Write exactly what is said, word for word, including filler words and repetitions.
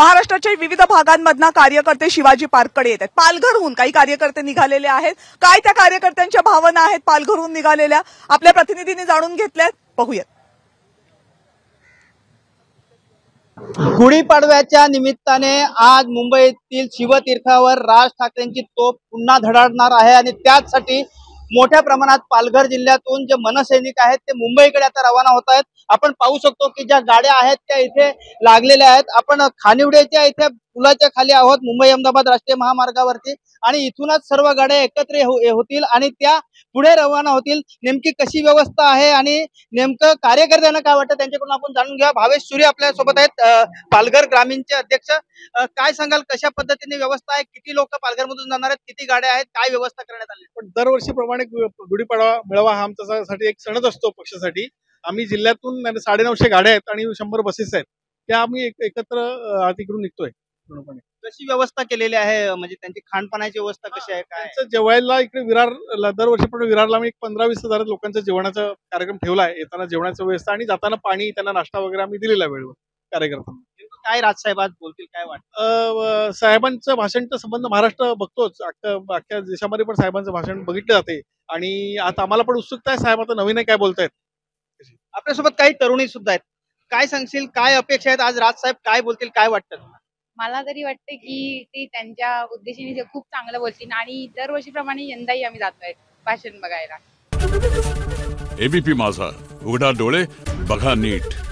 महाराष्ट्राच्या विविध भागांमधना कार्यकर्ते शिवाजी पार्ककडे येत आहेत। पालघरहून काही कार्यकर्ते निघालेले आहेत। काय त्या कार्यकर्त्यांच्या भावना आहेत पालघरहून निघालेल्या आपल्या प्रतिनिधींनी जाणून घेतल्यात, पाहूयात। गुढीपाडव्याच्या निमित्ताने आज मुंबईतील शिवतीर्थावर राज ठाकरेंची तोफ पुन्हा धडाडणार आहे आणि त्याचसाठी मोठ्या प्रमाणात पालघर जिल्ह्यातून जे मनसैनिक आहेत ते मुंबईकडे आता रवाना होत आहेत। आपण पाहू शकतो की ज्या गाड्या आहेत त्या इथे लागलेल्या आहेत। आपण खानिवडेच्या इथे पुलाच्या खाली आहोत, मुंबई अहमदाबाद राष्ट्रीय महामार्गावरती, आणि इथूनच सर्व गाड्या एकत्र हो, होतील आणि त्या पुढे रवाना होतील। नेमकी कशी व्यवस्था आहे आणि नेमकं कार्यकर्त्यांना काय वाटतं त्यांच्याकडून आपण जाणून घ्या। भावेश सूर्य आपल्या सोबत आहेत, पालघर ग्रामीणचे अध्यक्ष। काय सांगाल, कशा पद्धतीने व्यवस्था आहे, किती लोक पालघर मधून जाणार आहेत, किती गाड्या आहेत, काय व्यवस्था करण्यात आली? पण दरवर्षीप्रमाणे गुढीपाडवा मेळावा हा आमच्यासाठी एक सणच असतो पक्षासाठी। आम्ही जिल्ह्यातून साडे नऊशे गाड्या आहेत आणि शंभर बसेस आहेत, त्या आम्ही एकत्र तिकडून निघतोय। कशी व्यवस्था केलेली आहे, म्हणजे त्यांची खाणपाण्याची व्यवस्था कशी आहे, काय जेवायला इकडे विरार दरवर्षीप्रमाणे विरारला आम्ही एक पंधरा वीस हजार लोकांचा जेवणाचा कार्यक्रम ठेवला आहे। येताना जेवणाची व्यवस्था आणि जाताना पाणी, त्यांना नाश्ता वगैरे आम्ही दिलेला आहे वेळेवर कार्यकर्त्यांना। काय राजसाहेब आज बोलतील, काय वाटतं? साहेबांचं भाषण तर संबंध महाराष्ट्र बघतोच, अख्ख्या देशामध्ये पण साहेबांचं भाषण बघितलं जाते आणि आता आम्हाला पण उत्सुकता आहे साहेब आता नवीन काय बोलतायत। आपल्यासोबत काही तरुणी सुद्धा आहेत, काय सांगशील, काय अपेक्षा आहेत आज राजसाहेब काय बोलतील, काय वाटतं? मला तरी वाटतं की ते त्यांच्या उद्देशाने खूप चांगलं बोलतील आणि दरवर्षीप्रमाणे यंदाही आम्ही जातोय भाषण बघायला। एबीपी माझा, उघडा डोळे बघा नीट।